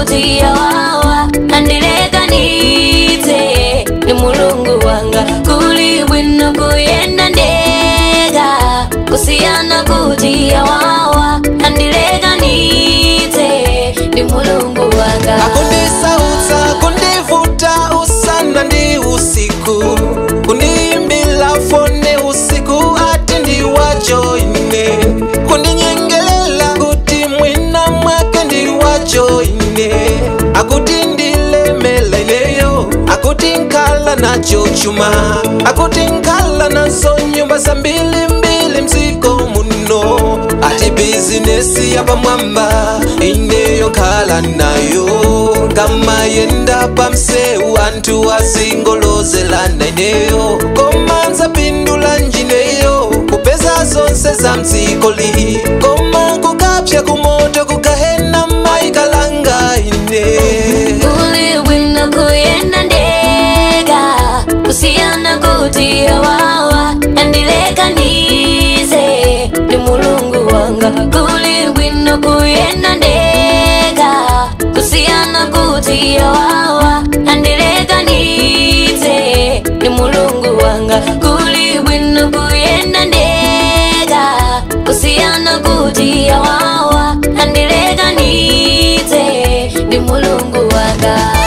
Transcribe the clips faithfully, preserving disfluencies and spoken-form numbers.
kuti yawawa andilekanitse ni mulungu wanga kuli bwino kuyenda ndega kusiyana kuti yawawa andilekanitse ni mulungu wanga akundisauta kundivuta usana ndi usiku kundiimbila fone usiku ati ndi wacho ine kundinyengelela kuti mwina mwake ndi wacho ine akuti ndilemela ineyo akuti nkala nacho chuma akuti nkala nazo nyumba za mbili mbili mziko muno ati bizinesi ya pamwamba ineyo nkala nayo kama yenda pamseu antu wazingolozelana ineyo komanza pindula njineyo kupeza zonse za mzikoli koma kukapya kumoto kukahena maikalanga ine kuli bwino kuyenda ndega kusiyana kuti yawawa andilekanitse ni mulungu wanga kuli bwino kuyenda ndega kusiyana kuti yawawa andilekanitse ni mulungu wanga kuli bwino kuyenda ndega kusiyana kuti yawawa andilekanitse ni mulungu wanga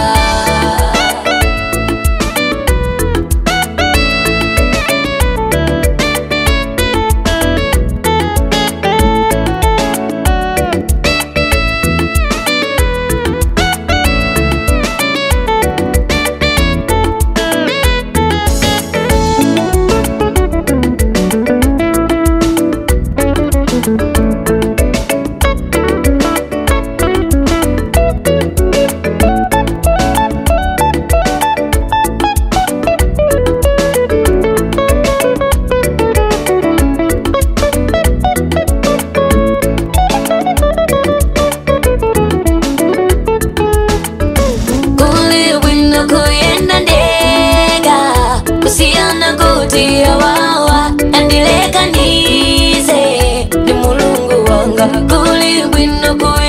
kuyenda ndega kusiyana kuti yawawa andilekanitse ni mulungu wanga kuli bwino